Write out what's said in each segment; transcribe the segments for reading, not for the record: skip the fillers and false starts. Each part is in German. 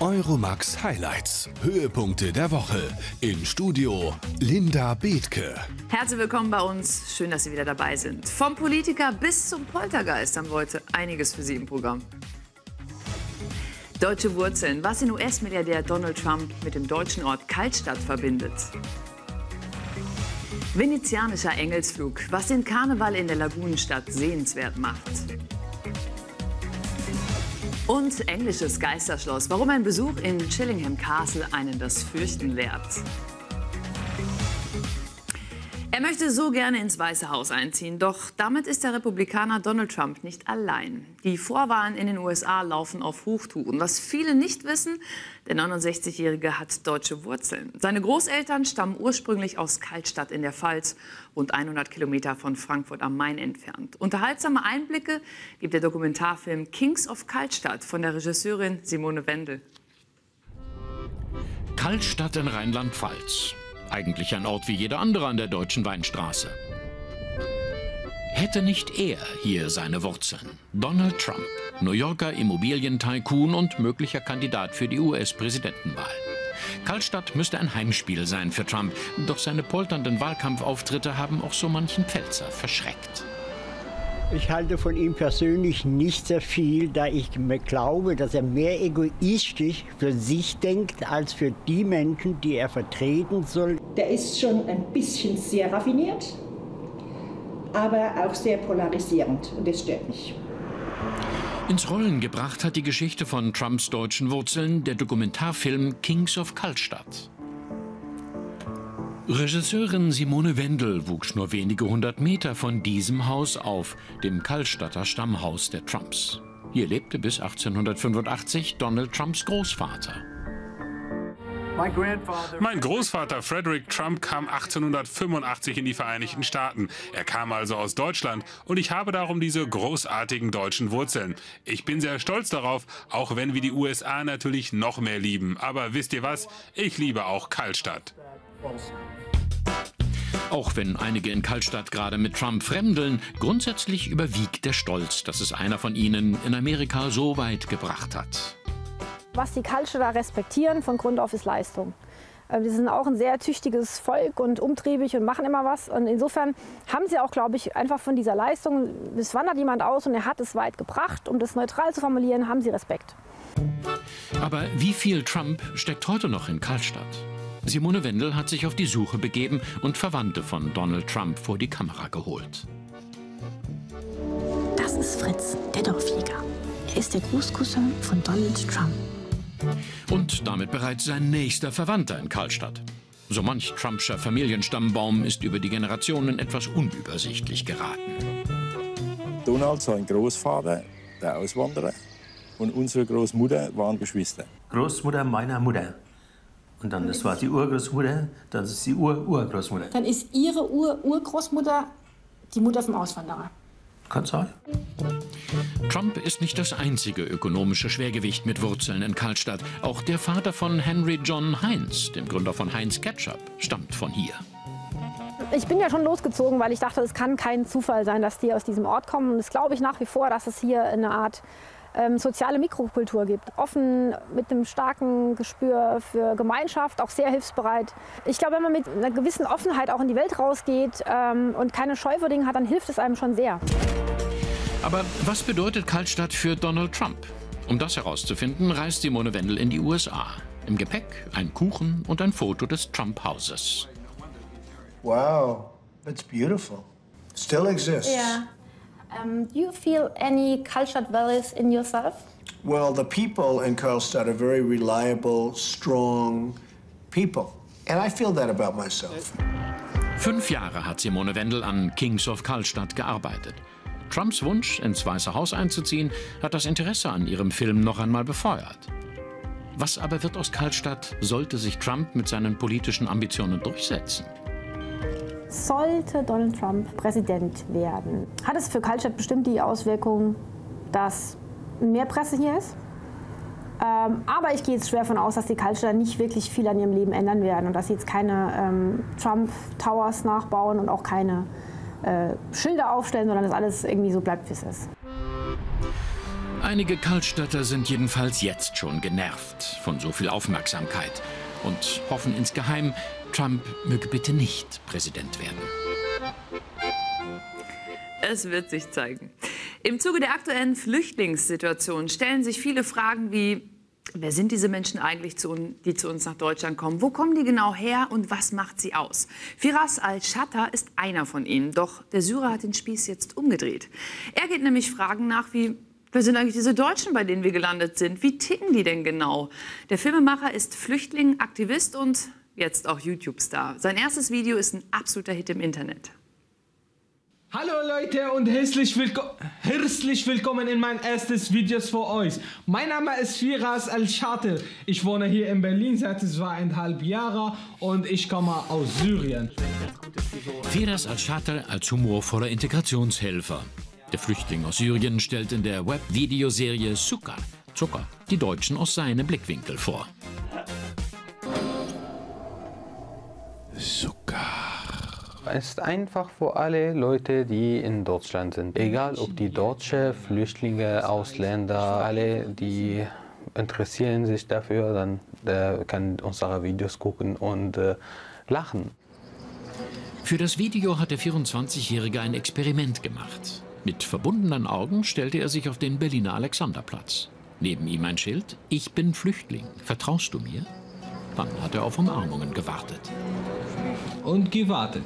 Euromax Highlights, Höhepunkte der Woche. Im Studio Linda Bethke. Herzlich willkommen bei uns. Schön, dass Sie wieder dabei sind. Vom Politiker bis zum Poltergeist haben wir heute einiges für Sie im Programm. Deutsche Wurzeln, was den US-Milliardär Donald Trump mit dem deutschen Ort Kaltstadt verbindet. Venezianischer Engelsflug, was den Karneval in der Lagunenstadt sehenswert macht. Und englisches Geisterschloss, warum ein Besuch in Chillingham Castle einen das Fürchten lehrt. Er möchte so gerne ins Weiße Haus einziehen, doch damit ist der Republikaner Donald Trump nicht allein. Die Vorwahlen in den USA laufen auf Hochtouren. Was viele nicht wissen, der 69-Jährige hat deutsche Wurzeln. Seine Großeltern stammen ursprünglich aus Kaltstadt in der Pfalz, rund 100 Kilometer von Frankfurt am Main entfernt. Unterhaltsame Einblicke gibt der Dokumentarfilm Kings of Kaltstadt von der Regisseurin Simone Wendel. Kaltstadt in Rheinland-Pfalz. Eigentlich ein Ort wie jeder andere an der deutschen Weinstraße. Hätte nicht er hier seine Wurzeln? Donald Trump, New Yorker Immobilientycoon und möglicher Kandidat für die US-Präsidentenwahl. Kaltstadt müsste ein Heimspiel sein für Trump, doch seine polternden Wahlkampfauftritte haben auch so manchen Pfälzer verschreckt. Ich halte von ihm persönlich nicht sehr viel, da ich glaube, dass er mehr egoistisch für sich denkt, als für die Menschen, die er vertreten soll. Der ist schon ein bisschen sehr raffiniert, aber auch sehr polarisierend, und das stört mich. Ins Rollen gebracht hat die Geschichte von Trumps deutschen Wurzeln der Dokumentarfilm Kings of Kaltstadt. Regisseurin Simone Wendel wuchs nur wenige 100 Meter von diesem Haus auf, dem Kaltstadter Stammhaus der Trumps. Hier lebte bis 1885 Donald Trumps Großvater. Mein Großvater Frederick Trump kam 1885 in die Vereinigten Staaten. Er kam also aus Deutschland und ich habe darum diese großartigen deutschen Wurzeln. Ich bin sehr stolz darauf, auch wenn wir die USA natürlich noch mehr lieben. Aber wisst ihr was? Ich liebe auch Kaltstadt. Auch wenn einige in Kaltstadt gerade mit Trump fremdeln, grundsätzlich überwiegt der Stolz, dass es einer von ihnen in Amerika so weit gebracht hat. Was die Kaltstädter respektieren von Grund auf ist Leistung. Wir sind auch ein sehr tüchtiges Volk und umtriebig und machen immer was. Und insofern haben sie auch, glaube ich, einfach von dieser Leistung, es wandert jemand aus und er hat es weit gebracht, um das neutral zu formulieren, haben sie Respekt. Aber wie viel Trump steckt heute noch in Kaltstadt? Simone Wendel hat sich auf die Suche begeben und Verwandte von Donald Trump vor die Kamera geholt. Das ist Fritz, der Dorfjäger. Er ist der Großcousin von Donald Trump. Und damit bereits sein nächster Verwandter in Kaltstadt. So manch Trumpscher Familienstammbaum ist über die Generationen etwas unübersichtlich geraten. Donald, sein Großvater, der Auswanderer, und unsere Großmutter waren Geschwister. Großmutter meiner Mutter. Und dann, das war die Urgroßmutter, das ist die Urgroßmutter. Dann ist Ihre Urgroßmutter die Mutter vom Auswanderer. Kann sein. Trump ist nicht das einzige ökonomische Schwergewicht mit Wurzeln in Kaltstadt. Auch der Vater von Henry John Heinz, dem Gründer von Heinz Ketchup, stammt von hier. Ich bin ja schon losgezogen, weil ich dachte, es kann kein Zufall sein, dass die aus diesem Ort kommen. Und das glaube ich nach wie vor, dass es hier eine Art soziale Mikrokultur gibt. Offen, mit einem starken Gespür für Gemeinschaft, auch sehr hilfsbereit. Ich glaube, wenn man mit einer gewissen Offenheit auch in die Welt rausgeht und keine Scheu vor Dingen hat, dann hilft es einem schon sehr. Aber was bedeutet Kaltstadt für Donald Trump? Um das herauszufinden, reist Simone Wendel in die USA. Im Gepäck ein Kuchen und ein Foto des Trump-Hauses. Wow, that's beautiful. Still exists. Yeah. Do you feel any Kaltstadt values in yourself? Well, the people in Karlstad are very reliable, strong people. And I feel that about myself. 5 Jahre hat Simone Wendel an Kings of Kaltstadt gearbeitet. Trumps Wunsch, ins Weiße Haus einzuziehen, hat das Interesse an ihrem Film noch einmal befeuert. Was aber wird aus Kaltstadt, sollte sich Trump mit seinen politischen Ambitionen durchsetzen? Sollte Donald Trump Präsident werden, hat es für Kaltstadt bestimmt die Auswirkung, dass mehr Presse hier ist. Aber ich gehe jetzt schwer davon aus, dass die Kaltstädter nicht wirklich viel an ihrem Leben ändern werden und dass sie jetzt keine Trump-Towers nachbauen und auch keine Schilder aufstellen, sondern dass alles irgendwie so bleibt, wie es ist. Einige Kallstädter sind jedenfalls jetzt schon genervt von so viel Aufmerksamkeit und hoffen insgeheim, Trump möge bitte nicht Präsident werden. Es wird sich zeigen. Im Zuge der aktuellen Flüchtlingssituation stellen sich viele Fragen wie: Wer sind diese Menschen eigentlich, die zu uns nach Deutschland kommen? Wo kommen die genau her und was macht sie aus? Firas al-Shatter ist einer von ihnen. Doch der Syrer hat den Spieß jetzt umgedreht. Er geht nämlich Fragen nach wie: Wer sind eigentlich diese Deutschen, bei denen wir gelandet sind? Wie ticken die denn genau? Der Filmemacher ist Flüchtling, Aktivist und jetzt auch YouTube-Star. Sein erstes Video ist ein absoluter Hit im Internet. Hallo Leute und herzlich willkommen in mein erstes Video für euch. Mein Name ist Firas al-Shatter. Ich wohne hier in Berlin seit 2,5 Jahren und ich komme aus Syrien. Firas al-Shatter als humorvoller Integrationshelfer. Der Flüchtling aus Syrien stellt in der Web-Videoserie Zucker die Deutschen aus seinem Blickwinkel vor. Es ist einfach für alle Leute, die in Deutschland sind. Egal ob die Deutsche, Flüchtlinge, Ausländer, alle, die interessieren sich dafür, dann kann unsere Videos gucken und lachen. Für das Video hat der 24-Jährige ein Experiment gemacht. Mit verbundenen Augen stellte er sich auf den Berliner Alexanderplatz. Neben ihm ein Schild: Ich bin Flüchtling, vertraust du mir? Dann hat er auf Umarmungen gewartet. Und gewartet.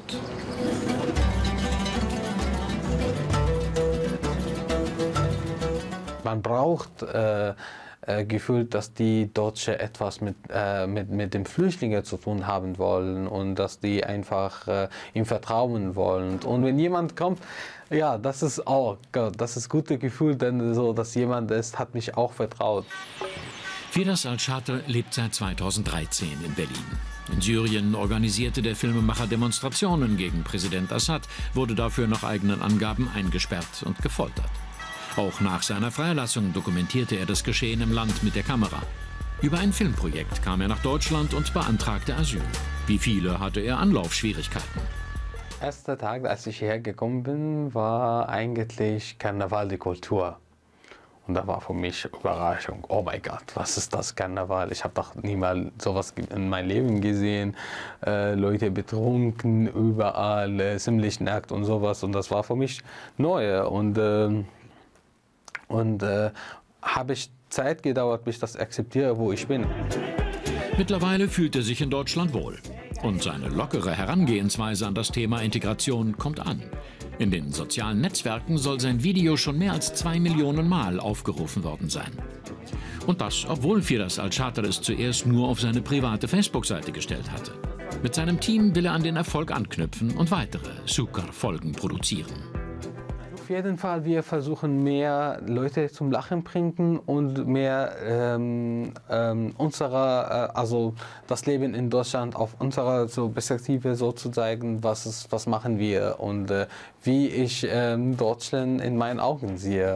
Man braucht gefühlt, dass die Deutschen etwas mit den Flüchtlingen zu tun haben wollen und dass die einfach ihm vertrauen wollen. Und wenn jemand kommt, ja, das ist auch, das ist ein gutes Gefühl, denn so, dass jemand ist, hat mich auch vertraut. Firas al-Shatter lebt seit 2013 in Berlin. In Syrien organisierte der Filmemacher Demonstrationen gegen Präsident Assad, wurde dafür nach eigenen Angaben eingesperrt und gefoltert. Auch nach seiner Freilassung dokumentierte er das Geschehen im Land mit der Kamera. Über ein Filmprojekt kam er nach Deutschland und beantragte Asyl. Wie viele hatte er Anlaufschwierigkeiten. Erster Tag, als ich hierher gekommen bin, war eigentlich Karneval die Kultur. Und da war für mich Überraschung. Oh mein Gott, was ist das Karneval? Ich habe doch niemals sowas in meinem Leben gesehen. Leute betrunken, überall, ziemlich nackt und sowas. Und das war für mich neu. Und habe ich Zeit gedauert, bis ich das akzeptiere, wo ich bin. Mittlerweile fühlt er sich in Deutschland wohl. Und seine lockere Herangehensweise an das Thema Integration kommt an. In den sozialen Netzwerken soll sein Video schon mehr als 2 Millionen Mal aufgerufen worden sein. Und das, obwohl Firas al-Shatter es zuerst nur auf seine private Facebook-Seite gestellt hatte. Mit seinem Team will er an den Erfolg anknüpfen und weitere Zucker-Folgen produzieren. Auf jeden Fall, wir versuchen mehr Leute zum Lachen bringen und mehr also das Leben in Deutschland auf unserer Perspektive so zu zeigen, was machen wir und wie ich Deutschland in meinen Augen sehe.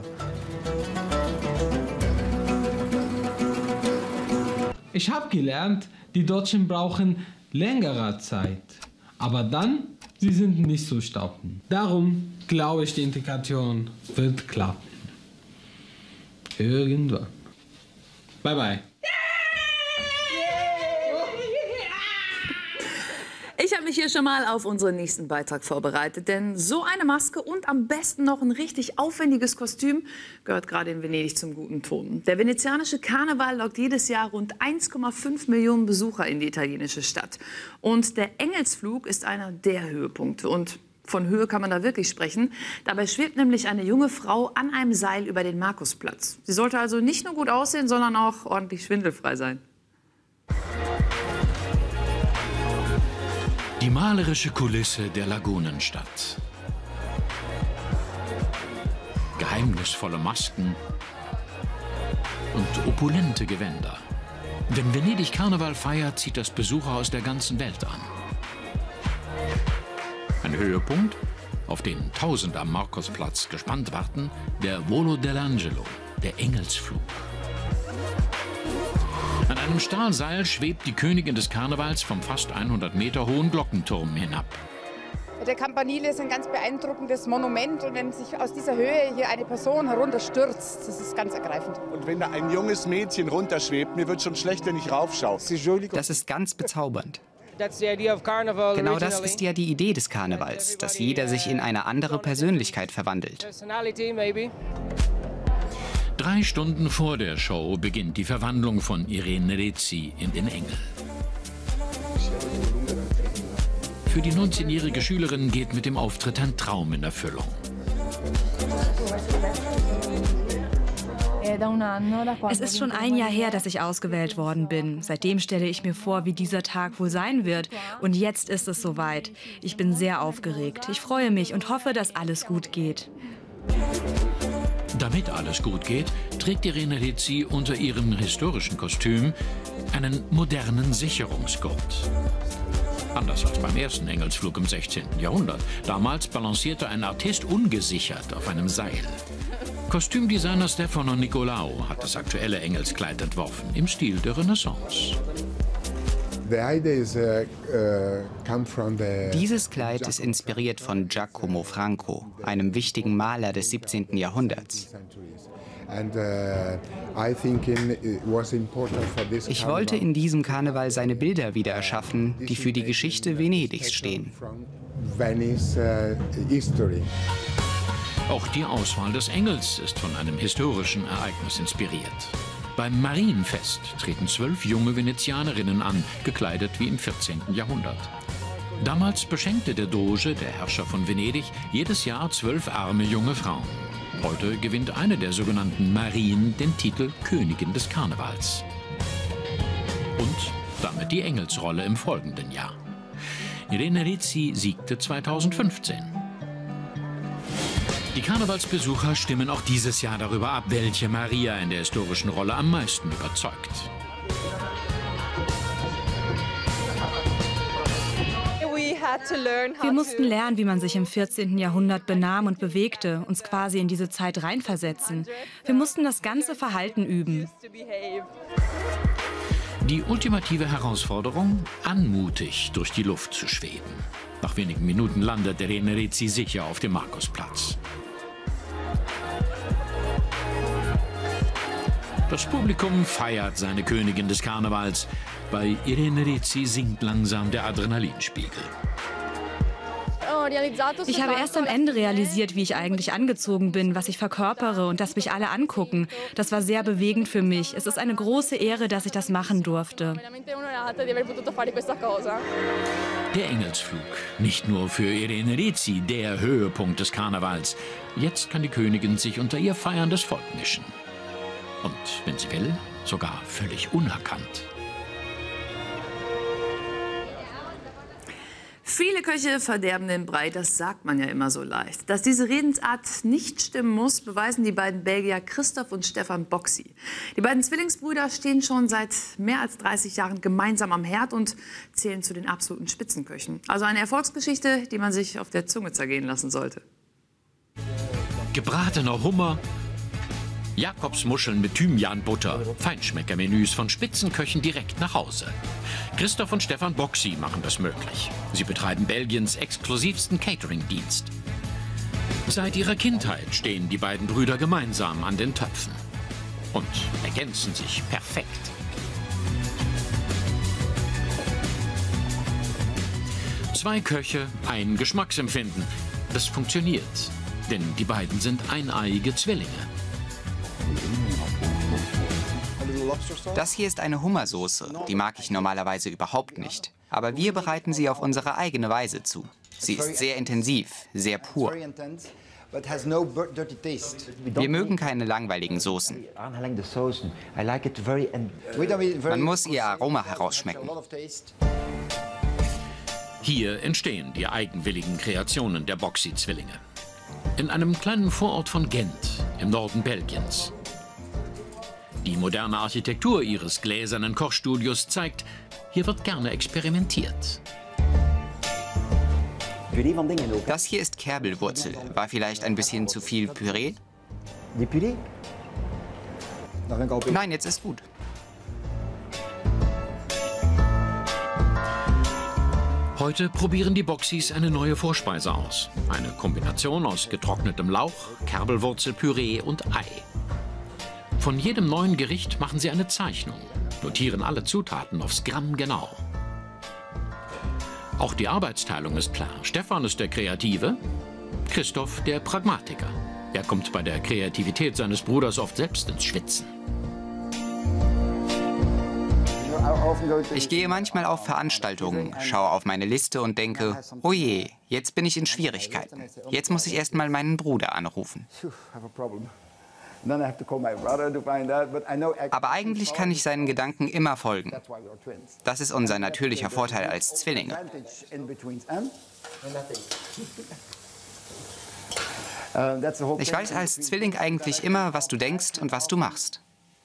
Ich habe gelernt, die Deutschen brauchen längere Zeit, aber dann, sie sind nicht so stauben. Darum glaube ich, die Integration wird klappen. Irgendwann. Bye bye. Ich habe mich hier schon mal auf unseren nächsten Beitrag vorbereitet, denn so eine Maske und am besten noch ein richtig aufwendiges Kostüm gehört gerade in Venedig zum guten Ton. Der venezianische Karneval lockt jedes Jahr rund 1,5 Millionen Besucher in die italienische Stadt. Und der Engelsflug ist einer der Höhepunkte. Und von Höhe kann man da wirklich sprechen. Dabei schwebt nämlich eine junge Frau an einem Seil über den Markusplatz. Sie sollte also nicht nur gut aussehen, sondern auch ordentlich schwindelfrei sein. Die malerische Kulisse der Lagunenstadt. Geheimnisvolle Masken und opulente Gewänder. Wenn Venedig Karneval feiert, zieht das Besucher aus der ganzen Welt an. Ein Höhepunkt, auf den Tausende am Markusplatz gespannt warten, der Volo dell'Angelo, der Engelsflug. An einem Stahlseil schwebt die Königin des Karnevals vom fast 100 Meter hohen Glockenturm hinab. Der Campanile ist ein ganz beeindruckendes Monument und wenn sich aus dieser Höhe hier eine Person herunterstürzt, das ist ganz ergreifend. Und wenn da ein junges Mädchen runterschwebt, mir wird schon schlecht, wenn ich raufschaue. Das ist ganz bezaubernd. Genau das ist ja die Idee des Karnevals, dass jeder sich in eine andere Persönlichkeit verwandelt. 3 Stunden vor der Show beginnt die Verwandlung von Irene Rizzi in den Engel. Für die 19-jährige Schülerin geht mit dem Auftritt ein Traum in Erfüllung. Es ist schon ein Jahr her, dass ich ausgewählt worden bin. Seitdem stelle ich mir vor, wie dieser Tag wohl sein wird. Und jetzt ist es soweit. Ich bin sehr aufgeregt. Ich freue mich und hoffe, dass alles gut geht. Damit alles gut geht, trägt Irene Rizzi unter ihrem historischen Kostüm einen modernen Sicherungsgurt. Anders als beim ersten Engelsflug im 16. Jahrhundert. Damals balancierte ein Artist ungesichert auf einem Seil. Kostümdesigner Stefano Nicolaou hat das aktuelle Engelskleid entworfen, im Stil der Renaissance. Dieses Kleid ist inspiriert von Giacomo Franco, einem wichtigen Maler des 17. Jahrhunderts. Ich wollte in diesem Karneval seine Bilder wieder erschaffen, die für die Geschichte Venedigs stehen. Auch die Auswahl des Engels ist von einem historischen Ereignis inspiriert. Beim Marienfest treten 12 junge Venezianerinnen an, gekleidet wie im 14. Jahrhundert. Damals beschenkte der Doge, der Herrscher von Venedig, jedes Jahr 12 arme junge Frauen. Heute gewinnt eine der sogenannten Marien den Titel Königin des Karnevals. Und damit die Engelsrolle im folgenden Jahr. Irene Rizzi siegte 2015. Die Karnevalsbesucher stimmen auch dieses Jahr darüber ab, welche Maria in der historischen Rolle am meisten überzeugt. Wir mussten lernen, wie man sich im 14. Jahrhundert benahm und bewegte, uns quasi in diese Zeit reinversetzen. Wir mussten das ganze Verhalten üben. Die ultimative Herausforderung, anmutig durch die Luft zu schweben. Nach wenigen Minuten landet Irene Rizzi sicher auf dem Markusplatz. Das Publikum feiert seine Königin des Karnevals. Bei Irene Rizzi sinkt langsam der Adrenalinspiegel. Ich habe erst am Ende realisiert, wie ich eigentlich angezogen bin, was ich verkörpere und dass mich alle angucken. Das war sehr bewegend für mich. Es ist eine große Ehre, dass ich das machen durfte. Der Engelsflug, nicht nur für Irene Rizzi, der Höhepunkt des Karnevals. Jetzt kann die Königin sich unter ihr feierndes Volk mischen. Und, wenn sie will, sogar völlig unerkannt. Viele Köche verderben den Brei, das sagt man ja immer so leicht. Dass diese Redensart nicht stimmen muss, beweisen die beiden Belgier Christoph und Stefan Boxy. Die beiden Zwillingsbrüder stehen schon seit mehr als 30 Jahren gemeinsam am Herd und zählen zu den absoluten Spitzenköchen. Also eine Erfolgsgeschichte, die man sich auf der Zunge zergehen lassen sollte. Gebratener Hummer, Jakobsmuscheln mit Thymianbutter, Feinschmeckermenüs von Spitzenköchen direkt nach Hause. Christoph und Stefan Boxy machen das möglich. Sie betreiben Belgiens exklusivsten Catering-Dienst. Seit ihrer Kindheit stehen die beiden Brüder gemeinsam an den Töpfen und ergänzen sich perfekt. Zwei Köche, ein Geschmacksempfinden. Das funktioniert, denn die beiden sind eineiige Zwillinge. Das hier ist eine Hummersoße. Die mag ich normalerweise überhaupt nicht. Aber wir bereiten sie auf unsere eigene Weise zu. Sie ist sehr intensiv, sehr pur. Wir mögen keine langweiligen Soßen. Man muss ihr Aroma herausschmecken. Hier entstehen die eigenwilligen Kreationen der Boxy-Zwillinge. In einem kleinen Vorort von Gent, im Norden Belgiens. Die moderne Architektur ihres gläsernen Kochstudios zeigt, hier wird gerne experimentiert. Das hier ist Kerbelwurzel. War vielleicht ein bisschen zu viel Püree? Nein, jetzt ist gut. Heute probieren die Boxys eine neue Vorspeise aus. Eine Kombination aus getrocknetem Lauch, Kerbelwurzelpüree und Ei. Von jedem neuen Gericht machen sie eine Zeichnung, notieren alle Zutaten aufs Gramm genau. Auch die Arbeitsteilung ist klar. Stefan ist der Kreative, Christoph der Pragmatiker. Er kommt bei der Kreativität seines Bruders oft selbst ins Schwitzen. Ich gehe manchmal auf Veranstaltungen, schaue auf meine Liste und denke, oh je, jetzt bin ich in Schwierigkeiten. Jetzt muss ich erst mal meinen Bruder anrufen. Aber eigentlich kann ich seinen Gedanken immer folgen. Das ist unser natürlicher Vorteil als Zwillinge. Ich weiß als Zwilling eigentlich immer, was du denkst und was du machst.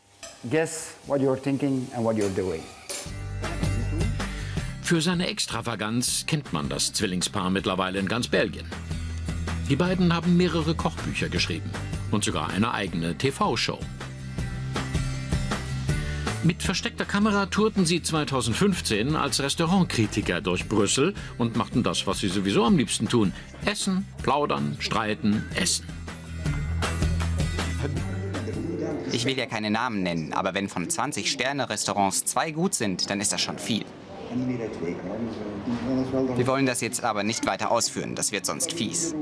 Für seine Extravaganz kennt man das Zwillingspaar mittlerweile in ganz Belgien. Die beiden haben mehrere Kochbücher geschrieben und sogar eine eigene TV-Show. Mit versteckter Kamera tourten sie 2015 als Restaurantkritiker durch Brüssel und machten das, was sie sowieso am liebsten tun: Essen, plaudern, streiten, essen. Ich will ja keine Namen nennen, aber wenn von 20 Sterne-Restaurants 2 gut sind, dann ist das schon viel. Wir wollen das jetzt aber nicht weiter ausführen, das wird sonst fies.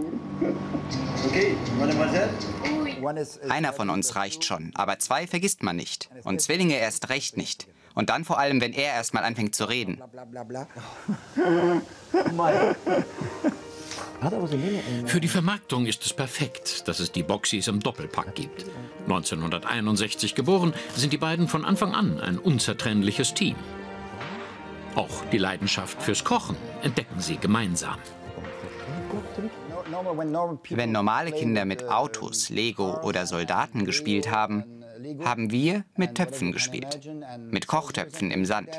Einer von uns reicht schon, aber 2 vergisst man nicht. Und Zwillinge erst recht nicht. Und dann vor allem, wenn er erst mal anfängt zu reden. Für die Vermarktung ist es perfekt, dass es die Boxys im Doppelpack gibt. 1961 geboren, sind die beiden von Anfang an ein unzertrennliches Team. Auch die Leidenschaft fürs Kochen entdecken sie gemeinsam. Wenn normale Kinder mit Autos, Lego oder Soldaten gespielt haben, haben wir mit Töpfen gespielt. Mit Kochtöpfen im Sand.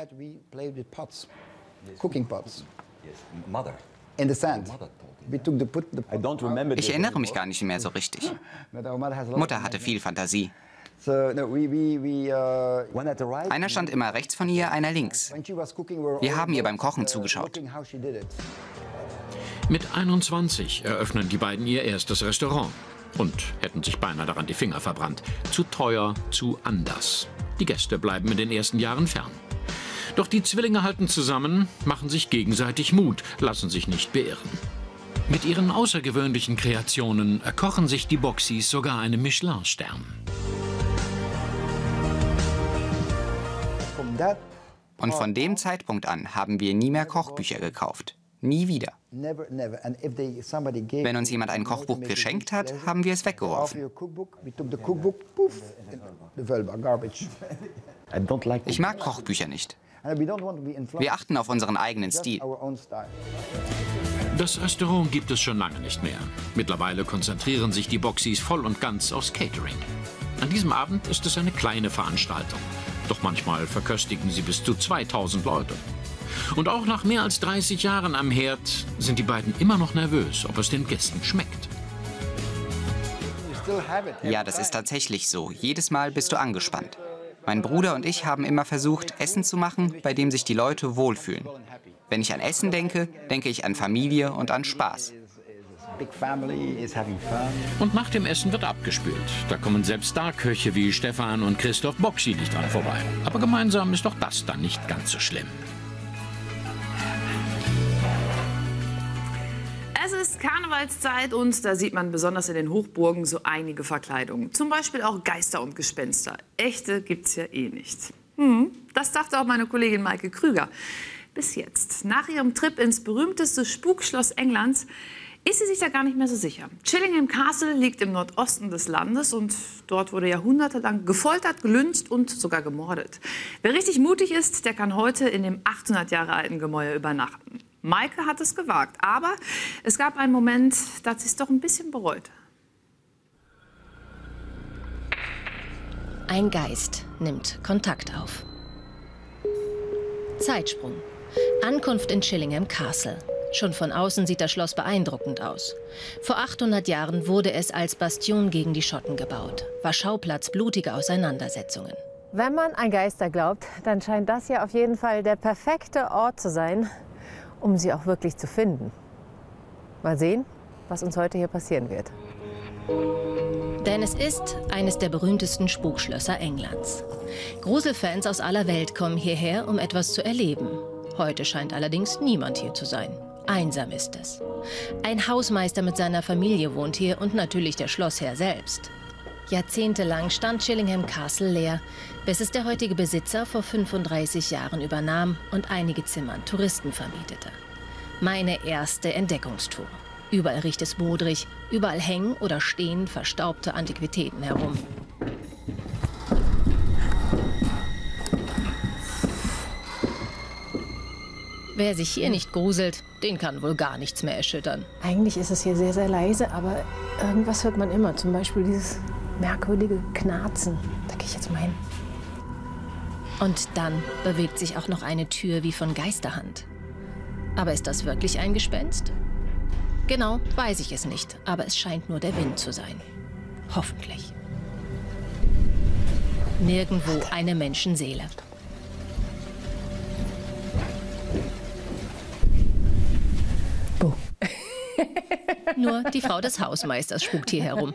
Ich erinnere mich gar nicht mehr so richtig. Mutter hatte viel Fantasie. Einer stand immer rechts von ihr, einer links. Wir haben ihr beim Kochen zugeschaut. Mit 21 eröffnen die beiden ihr erstes Restaurant und hätten sich beinahe daran die Finger verbrannt. Zu teuer, zu anders. Die Gäste bleiben in den ersten Jahren fern. Doch die Zwillinge halten zusammen, machen sich gegenseitig Mut, lassen sich nicht beirren. Mit ihren außergewöhnlichen Kreationen erkochen sich die Boxys sogar einen Michelin-Stern. Und von dem Zeitpunkt an haben wir nie mehr Kochbücher gekauft. Nie wieder. Wenn uns jemand ein Kochbuch geschenkt hat, haben wir es weggeworfen. Ich mag Kochbücher nicht. Wir achten auf unseren eigenen Stil. Das Restaurant gibt es schon lange nicht mehr. Mittlerweile konzentrieren sich die Boxys voll und ganz aufs Catering. An diesem Abend ist es eine kleine Veranstaltung. Doch manchmal verköstigen sie bis zu 2000 Leute. Und auch nach mehr als 30 Jahren am Herd sind die beiden immer noch nervös, ob es den Gästen schmeckt. Ja, das ist tatsächlich so. Jedes Mal bist du angespannt. Mein Bruder und ich haben immer versucht, Essen zu machen, bei dem sich die Leute wohlfühlen. Wenn ich an Essen denke, denke ich an Familie und an Spaß. Und nach dem Essen wird abgespült. Da kommen selbst Starköche wie Stefan und Christoph Boxy nicht dran vorbei. Aber gemeinsam ist doch das dann nicht ganz so schlimm. Es ist Karnevalszeit und da sieht man besonders in den Hochburgen so einige Verkleidungen. Zum Beispiel auch Geister und Gespenster. Echte gibt's ja eh nicht. Das dachte auch meine Kollegin Maike Krüger. Bis jetzt. Nach ihrem Trip ins berühmteste Spukschloss Englands ist sie sich da gar nicht mehr so sicher. Chillingham Castle liegt im Nordosten des Landes und dort wurde jahrhundertelang gefoltert, gelyncht und sogar gemordet. Wer richtig mutig ist, der kann heute in dem 800 Jahre alten Gemäuer übernachten. Maike hat es gewagt, aber es gab einen Moment, da hat sie es doch ein bisschen bereut. Ein Geist nimmt Kontakt auf. Zeitsprung. Ankunft in Chillingham Castle. Schon von außen sieht das Schloss beeindruckend aus. Vor 800 Jahren wurde es als Bastion gegen die Schotten gebaut. War Schauplatz blutiger Auseinandersetzungen. Wenn man an Geister glaubt, dann scheint das ja auf jeden Fall der perfekte Ort zu sein, um sie auch wirklich zu finden. Mal sehen, was uns heute hier passieren wird. Denn es ist eines der berühmtesten Spukschlösser Englands. Gruselfans aus aller Welt kommen hierher, um etwas zu erleben. Heute scheint allerdings niemand hier zu sein. Einsam ist es. Ein Hausmeister mit seiner Familie wohnt hier und natürlich der Schlossherr selbst. Jahrzehntelang stand Chillingham Castle leer, bis es der heutige Besitzer vor 35 Jahren übernahm und einige Zimmer an Touristen vermietete. Meine erste Entdeckungstour. Überall riecht es modrig, überall hängen oder stehen verstaubte Antiquitäten herum. Wer sich hier nicht gruselt, den kann wohl gar nichts mehr erschüttern. Eigentlich ist es hier sehr, sehr leise, aber irgendwas hört man immer. Zum Beispiel dieses merkwürdige Knarzen. Da gehe ich jetzt mal hin. Und dann bewegt sich auch noch eine Tür wie von Geisterhand. Aber ist das wirklich ein Gespenst? Genau, weiß ich es nicht, aber es scheint nur der Wind zu sein. Hoffentlich. Nirgendwo eine Menschenseele. Nur die Frau des Hausmeisters spukt hier herum.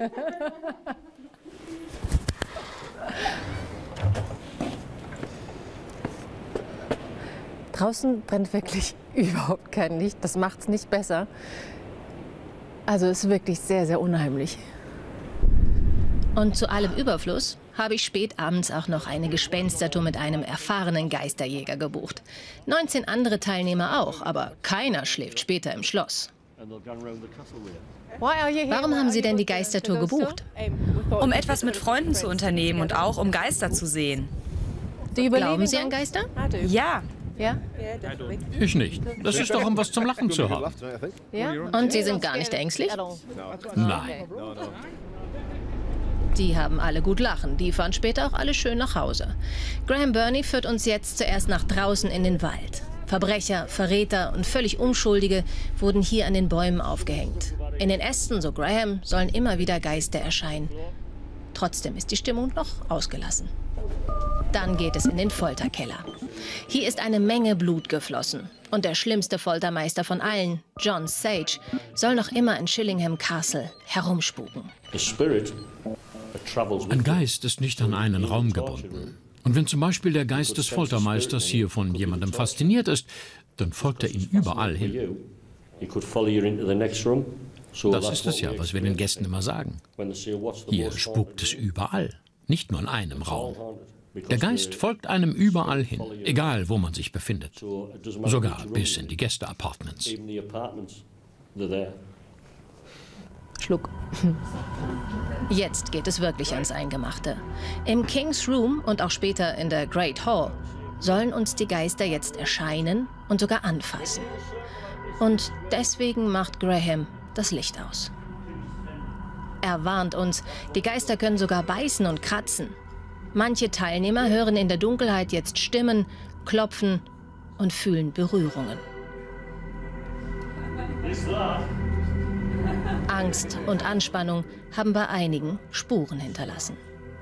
Draußen brennt wirklich überhaupt kein Licht. Das macht es nicht besser. Also es ist wirklich sehr, sehr unheimlich. Und zu allem Überfluss habe ich spät abends auch noch eine Gespenstertour mit einem erfahrenen Geisterjäger gebucht. 19 andere Teilnehmer auch, aber keiner schläft später im Schloss. Warum haben Sie denn die Geistertour gebucht? Um etwas mit Freunden zu unternehmen und auch um Geister zu sehen. Glauben Sie an Geister? Ja. Ja? Ich nicht. Das ist doch, um was zum Lachen zu haben. Ja? Und Sie sind gar nicht ängstlich? Nein. Die haben alle gut lachen. Die fahren später auch alle schön nach Hause. Graham Burney führt uns jetzt zuerst nach draußen in den Wald. Verbrecher, Verräter und völlig Unschuldige wurden hier an den Bäumen aufgehängt. In den Ästen, so Graham, sollen immer wieder Geister erscheinen. Trotzdem ist die Stimmung noch ausgelassen. Dann geht es in den Folterkeller. Hier ist eine Menge Blut geflossen. Und der schlimmste Foltermeister von allen, John Sage, soll noch immer in Chillingham Castle herumspuken. Ein Geist ist nicht an einen Raum gebunden. Und wenn zum Beispiel der Geist des Foltermeisters hier von jemandem fasziniert ist, dann folgt er ihm überall hin. Das ist es ja, was wir den Gästen immer sagen. Hier spukt es überall, nicht nur in einem Raum. Der Geist folgt einem überall hin, egal wo man sich befindet. Sogar bis in die Gäste-Apartments. Schluck. Jetzt geht es wirklich ans Eingemachte. Im King's Room und auch später in der Great Hall sollen uns die Geister jetzt erscheinen und sogar anfassen. Und deswegen macht Graham das Licht aus. Er warnt uns, die Geister können sogar beißen und kratzen. Manche Teilnehmer hören in der Dunkelheit jetzt Stimmen, klopfen und fühlen Berührungen. Angst und Anspannung haben bei einigen Spuren hinterlassen.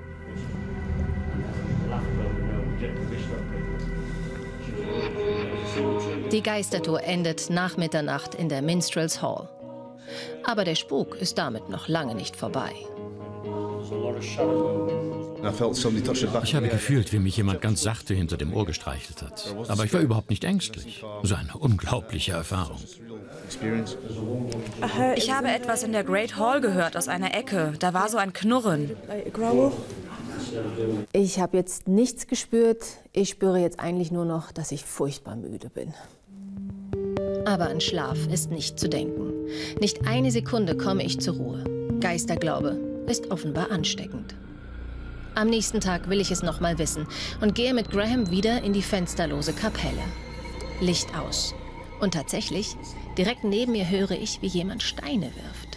Die Geistertour endet nach Mitternacht in der Minstrels Hall. Aber der Spuk ist damit noch lange nicht vorbei. Ich habe gefühlt, wie mich jemand ganz sachte hinter dem Ohr gestreichelt hat. Aber ich war überhaupt nicht ängstlich. So eine unglaubliche Erfahrung. Ich habe etwas in der Great Hall gehört aus einer Ecke. Da war so ein Knurren. Ich habe jetzt nichts gespürt. Ich spüre jetzt eigentlich nur noch, dass ich furchtbar müde bin. Aber an Schlaf ist nicht zu denken. Nicht eine Sekunde komme ich zur Ruhe. Geisterglaube ist offenbar ansteckend. Am nächsten Tag will ich es noch mal wissen und gehe mit Graham wieder in die fensterlose Kapelle. Licht aus. Und tatsächlich, direkt neben mir höre ich, wie jemand Steine wirft.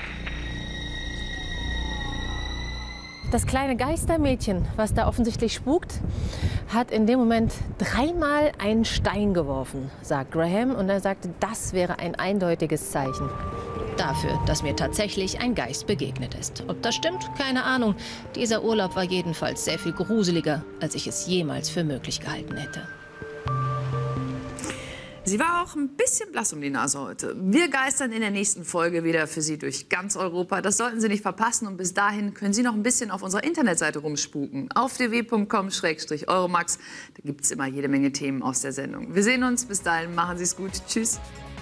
Das kleine Geistermädchen, was da offensichtlich spukt, hat in dem Moment 3-mal einen Stein geworfen, sagt Graham. Und er sagte, das wäre ein eindeutiges Zeichen. Dafür, dass mir tatsächlich ein Geist begegnet ist. Ob das stimmt? Keine Ahnung. Dieser Urlaub war jedenfalls sehr viel gruseliger, als ich es jemals für möglich gehalten hätte. Sie war auch ein bisschen blass um die Nase heute. Wir geistern in der nächsten Folge wieder für Sie durch ganz Europa. Das sollten Sie nicht verpassen. Und bis dahin können Sie noch ein bisschen auf unserer Internetseite rumspuken. Auf dw.com/Euromax. Da gibt es immer jede Menge Themen aus der Sendung. Wir sehen uns. Bis dahin. Machen Sie es gut. Tschüss.